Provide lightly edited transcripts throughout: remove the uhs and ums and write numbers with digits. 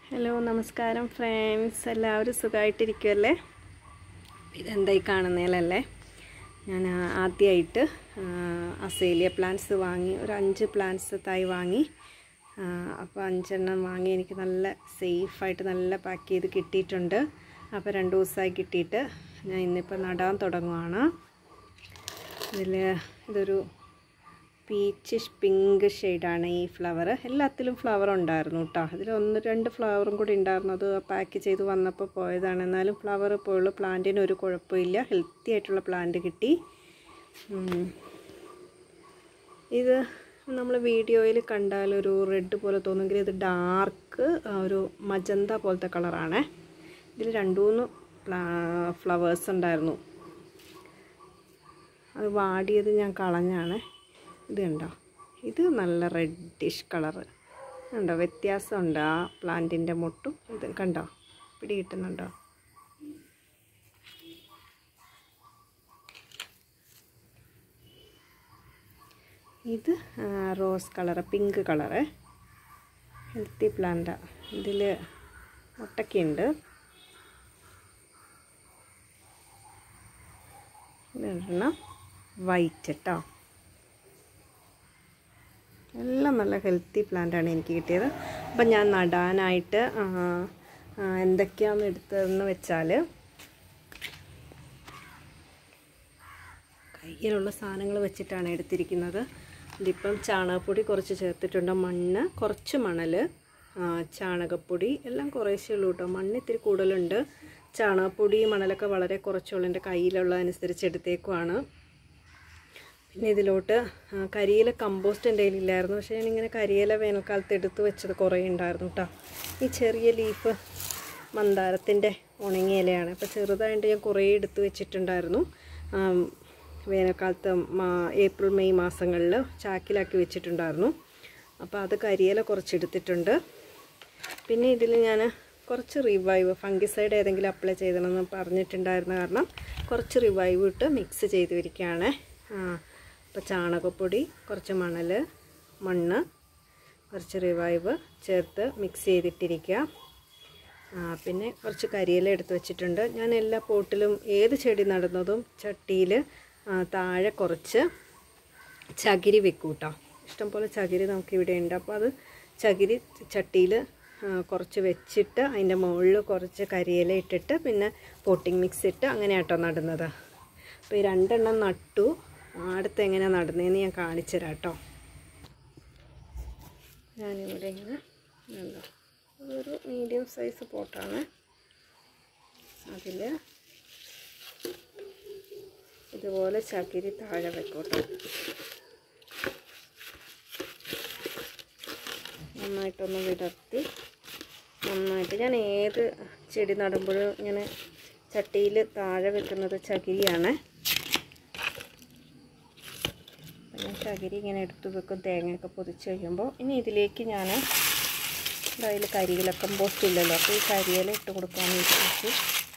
Hello നമസ്കാരം friends, എല്ലാവരും സുഖമായിട്ടിരിക്കുമല്ലേ? ഇതെന്തായി കാണുന്നതിലല്ലേ, ഞാൻ ആദ്യമായിട്ട് അസേലിയ പ്ലാന്റ്സ് വാങ്ങി, ഒരു 5 പ്ലാന്റ്സ് തൈ വാങ്ങി. അപ്പോൾ 5 എണ്ണം വാങ്ങി. എനിക്ക് നല്ല സേഫായിട്ട് നല്ല പാക്ക് ചെയ്ത് കിട്ടിയിട്ടുണ്ട്. അപ്പോൾ 2 ദിവസമായി കിട്ടിയിട്ട് ഞാൻ ഇന്നിപ്പോൾ നടാൻ തുടങ്ങുവാണ്. ഇതൊരു പീച്ചിഷ് പിങ്ക് ഷെയ്ഡാണ് ഈ ഫ്ലവർ. എല്ലാത്തിലും ഫ്ലവർ ഉണ്ടായിരുന്നു കേട്ടോ. അതിൽ 1-2 ഫ്ലവറും കൂടി ഉണ്ടായിരുന്നു. അത് പാക്ക് ചെയ്ത് വന്നപ്പോൾ പോയതാണ്. എന്നാലും ഫ്ലവർ പോയുള്ള പ്ലാന്റിന് ഒരു കുഴപ്പമില്ല. ഹെൽത്തി ആയിട്ടുള്ള പ്ലാന്റ് കിട്ടി. ഇത് നമ്മൾ വീഡിയോയിൽ കണ്ടാൽ ഒരു റെഡ് പോലെ തോന്നുമെങ്കിൽ ഇത് ഡാർക്ക് ഒരു മജന്ത പോലത്തെ കളറാണ്. ഇതിൽ 2-3 ഫ്ലവേഴ്സ് ഉണ്ടായിരുന്നു. അത് വാടിയത് ഞാൻ കളഞ്ഞാണ്. ഇത് കണ്ടോ, ഇത് നല്ല റെഡിഷ് കളറ് കണ്ടോ, വ്യത്യാസമുണ്ട് ആ പ്ലാന്റിൻ്റെ മൊട്ടും ഇത് കണ്ടോ, പിടി കിട്ടുന്നുണ്ടോ? ഇത് rose colour, pink colour, healthy പ്ലാന്റാണ്. ഇതിൽ മുട്ടയ്ക്കുണ്ട്. ഇതെണ്ണം വൈറ്റ് കേട്ടോ. എല്ലാം നല്ല ഹെൽത്തി പ്ലാന്റാണ് എനിക്ക് കിട്ടിയത്. അപ്പം ഞാൻ നടാനായിട്ട് എന്തൊക്കെയാണ് എടുത്തതെന്ന് വെച്ചാൽ, കയ്യിലുള്ള സാധനങ്ങൾ വെച്ചിട്ടാണ് എടുത്തിരിക്കുന്നത്. ഇതിപ്പം ചാണകപ്പൊടി കുറച്ച് ചേർത്തിട്ടുണ്ട്, മണ്ണ് കുറച്ച്, മണൽ, ചാണകപ്പൊടി എല്ലാം കുറേശ്ശേ ഉള്ളൂ കേട്ടോ. മണ്ണ് ഇത്തിരി കൂടുതലുണ്ട്. ചാണകപ്പൊടി മണലൊക്കെ വളരെ കുറച്ചുള്ളൂ. എൻ്റെ കയ്യിലുള്ള അനുസരിച്ച് എടുത്തേക്കുവാണ്. പിന്നെ ഇതിലോട്ട് കരിയില കമ്പോസ്റ്റ് എൻ്റെ കയ്യിലില്ലായിരുന്നു. പക്ഷേ ഞാനിങ്ങനെ കരിയില വേനൽക്കാലത്ത് എടുത്ത് വെച്ചത് കുറേ ഉണ്ടായിരുന്നു കേട്ടോ. ഈ ചെറിയ ലീഫ് മന്ദാരത്തിൻ്റെ ഉണങ്ങിയ ഇലയാണ്. അപ്പോൾ ചെറുതായിട്ട് ഞാൻ കുറേ എടുത്ത് വെച്ചിട്ടുണ്ടായിരുന്നു. വേനൽക്കാലത്ത് ഏപ്രിൽ മെയ് മാസങ്ങളിൽ ചാക്കിലാക്കി വെച്ചിട്ടുണ്ടായിരുന്നു. അപ്പോൾ അത് കരിയില കുറച്ചെടുത്തിട്ടുണ്ട്. പിന്നെ ഇതിൽ ഞാൻ കുറച്ച് റിവൈവ് ഫംഗിസൈഡ് ഏതെങ്കിലും അപ്ലൈ ചെയ്തണമെന്ന് പറഞ്ഞിട്ടുണ്ടായിരുന്ന കാരണം കുറച്ച് റിവൈവ് ഇട്ട് മിക്സ് ചെയ്ത് വയ്ക്കുകയാണ്. അപ്പോൾ ചാണകപ്പൊടി, കുറച്ച് മണൽ, മണ്ണ്, കുറച്ച് റിവൈവ് ചേർത്ത് മിക്സ് ചെയ്തിട്ടിരിക്കുക. പിന്നെ കുറച്ച് കരിയില എടുത്ത് വെച്ചിട്ടുണ്ട്. ഞാൻ എല്ലാ പോട്ടിലും ഏത് ചെടി നടുന്നതും ചട്ടിയിൽ താഴെ കുറച്ച് ചകിരി വെക്കും കേട്ടോ. ഇഷ്ടംപോലെ ചകിരി നമുക്കിവിടെ ഉണ്ട്. അപ്പോൾ അത് ചകിരി ചട്ടിയിൽ കുറച്ച് വെച്ചിട്ട് അതിൻ്റെ മുകളിൽ കുറച്ച് കരിയില ഇട്ടിട്ട് പിന്നെ പോട്ടിംഗ് മിക്സ് ഇട്ട് അങ്ങനെ കേട്ടോ നടുന്നത്. അപ്പോൾ ഈ 2 എണ്ണം നട്ടു. അടുത്ത് എങ്ങനെയാണ് നടുന്നതെന്ന് ഞാൻ കാണിച്ചു തരാം കേട്ടോ. ഞാനിവിടെ ഇങ്ങനെ അതൊരു മീഡിയം സൈസ് പോട്ടാണ്. അതിൽ ഇതുപോലെ ചകിരി താഴെ വെക്കോട്ടോ. നന്നായിട്ടൊന്ന് വിടർത്തി നന്നായിട്ട്, ഞാൻ ഏത് ചെടി നടുമ്പോഴും ഇങ്ങനെ ചട്ടിയിൽ താഴെ വെക്കുന്നത് ചകിരിയാണ്. ഞാൻ ചകിരി ഇങ്ങനെ എടുത്ത് വെക്കും തേങ്ങയൊക്കെ പൊതിച്ച് കഴിയുമ്പോൾ. ഇനി ഇതിലേക്ക് ഞാൻ അതിൽ കരിയില കമ്പോസ്റ്റ് ഇല്ലല്ലോ, അപ്പോൾ ഈ കരിയില ഇട്ട് കൊടുക്കാമെന്ന് വിചാരിച്ചു.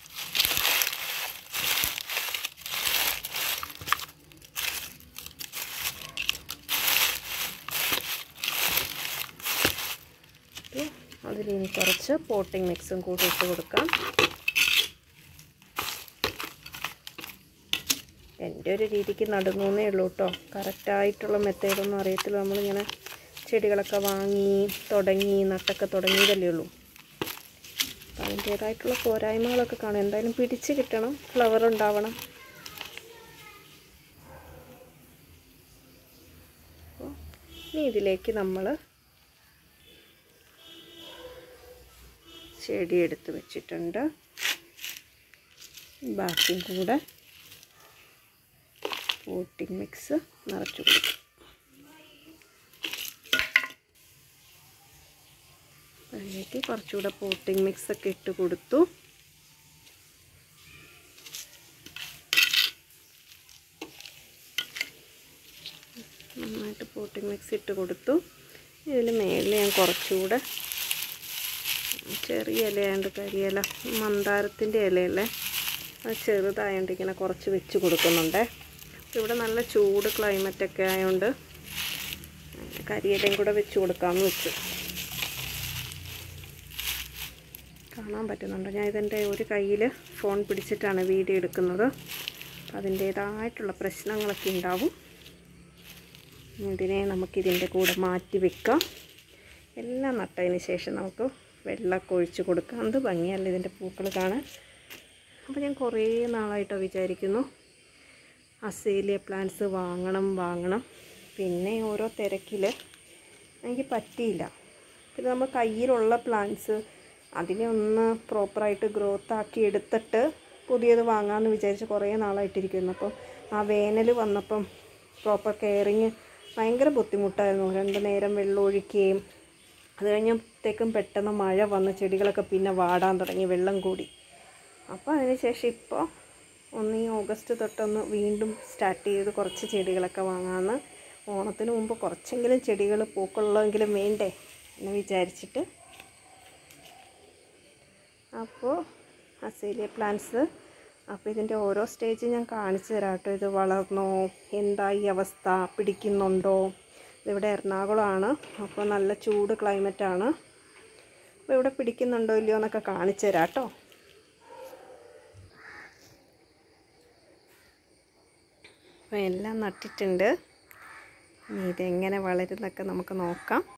അതിലിനി കുറച്ച് പോട്ടിംഗ് മിക്സും കൂടി ഇട്ട് കൊടുക്കാം. എൻ്റെ ഒരു രീതിക്ക് നടുന്നേ ഉള്ളൂ കേട്ടോ. കറക്റ്റായിട്ടുള്ള മെത്തേഡൊന്നും അറിയത്തില്ല. നമ്മളിങ്ങനെ ചെടികളൊക്കെ വാങ്ങി തുടങ്ങി നട്ടൊക്കെ തുടങ്ങിയതല്ലേ ഉള്ളൂ. അപ്പം അതിൻ്റേതായിട്ടുള്ള പോരായ്മകളൊക്കെ കാണും. എന്തായാലും പിടിച്ച് കിട്ടണം, ഫ്ലവർ ഉണ്ടാവണം. അപ്പോൾ ഇനി ഇതിലേക്ക് നമ്മൾ ചെടി എടുത്ത് വെച്ചിട്ടുണ്ട്. ബാക്കിയും കൂടെ പോട്ടിംഗ് മിക്സ് നിറച്ചു കൊടുക്കും. അതിലേക്ക് കുറച്ചുകൂടെ പോട്ടിംഗ് മിക്സൊക്കെ ഇട്ട് കൊടുത്തു. നന്നായിട്ട് പോട്ടിംഗ് മിക്സ് ഇട്ട് കൊടുത്തു. ഇതിൽ മേളിൽ ഞാൻ കുറച്ചുകൂടെ ചെറിയ ഇലയാണ്ട് കരിയില മന്ദാരത്തിൻ്റെ ഇലയല്ലേ, അത് ചെറുതായതുകൊണ്ട് ഇങ്ങനെ കുറച്ച് വെച്ച് കൊടുക്കുന്നുണ്ട്. ഇവിടെ നല്ല ചൂട് ക്ലൈമറ്റൊക്കെ ആയതുകൊണ്ട് കരിയിലയും കൂടെ വെച്ച് കൊടുക്കാമെന്ന് വെച്ചു. കാണാൻ പറ്റുന്നുണ്ടോ? ഞാൻ ഇതിൻ്റെ ഒരു കയ്യിൽ ഫോൺ പിടിച്ചിട്ടാണ് വീഡിയോ എടുക്കുന്നത്. അതിൻ്റേതായിട്ടുള്ള പ്രശ്നങ്ങളൊക്കെ ഉണ്ടാവും. ഇതിനെ നമുക്കിതിൻ്റെ കൂടെ മാറ്റി വെക്കാം. എല്ലാം നട്ടതിന് ശേഷം നമുക്ക് വെള്ളമൊക്കെ ഒഴിച്ച് കൊടുക്കാം. എന്ത് ഭംഗിയല്ല ഇതിൻ്റെ പൂക്കൾ കാണാൻ. അപ്പോൾ ഞാൻ കുറേ നാളായിട്ട് വിചാരിക്കുന്നു അസേലിയ പ്ലാന്റ്സ് വാങ്ങണം. പിന്നെ ഓരോ തിരക്കിൽ എനിക്ക് പറ്റിയില്ല. പിന്നെ നമ്മൾ കയ്യിലുള്ള പ്ലാന്റ്സ് അതിനെ ഒന്ന് പ്രോപ്പറായിട്ട് ഗ്രോത്ത് ആക്കി എടുത്തിട്ട് പുതിയത് വാങ്ങാമെന്ന് വിചാരിച്ച് കുറേ നാളായിട്ടിരിക്കുന്നു. അപ്പോൾ ആ വേനൽ വന്നപ്പം പ്രോപ്പർ കെയറിങ് ഭയങ്കര ബുദ്ധിമുട്ടായിരുന്നു. 2 നേരം വെള്ളം ഒഴിക്കുകയും അത് കഴിഞ്ഞത്തേക്കും പെട്ടെന്ന് മഴ വന്ന് ചെടികളൊക്കെ പിന്നെ വാടാൻ തുടങ്ങി, വെള്ളം കൂടി. അപ്പോൾ അതിനുശേഷം ഇപ്പോൾ ഈ ഓഗസ്റ്റ് തൊട്ടൊന്ന് വീണ്ടും സ്റ്റാർട്ട് ചെയ്ത് കുറച്ച് ചെടികളൊക്കെ വാങ്ങാമെന്ന്. ഓണത്തിന് മുമ്പ് കുറച്ചെങ്കിലും ചെടികൾ പൂക്കളുള്ളെങ്കിലും വേണ്ടേ എന്ന് വിചാരിച്ചിട്ട്. അപ്പോൾ അസേലിയ പ്ലാന്റ്സ്, അപ്പോൾ ഇതിൻ്റെ ഓരോ സ്റ്റേജ് ഞാൻ കാണിച്ചു തരാം കേട്ടോ. ഇത് വളർന്നോ, എന്തായി അവസ്ഥ, പിടിക്കുന്നുണ്ടോ. ഇതിവിടെ എറണാകുളമാണ്, അപ്പോൾ നല്ല ചൂട് ക്ലൈമറ്റാണ്. അപ്പോൾ ഇവിടെ പിടിക്കുന്നുണ്ടോ ഇല്ലയോ എന്നൊക്കെ കാണിച്ചു തരാം കേട്ടോ. അപ്പോൾ എല്ലാം നട്ടിട്ടുണ്ട്. ഇനി ഇതെങ്ങനെ വളരുന്നൊക്കെ നമുക്ക് നോക്കാം.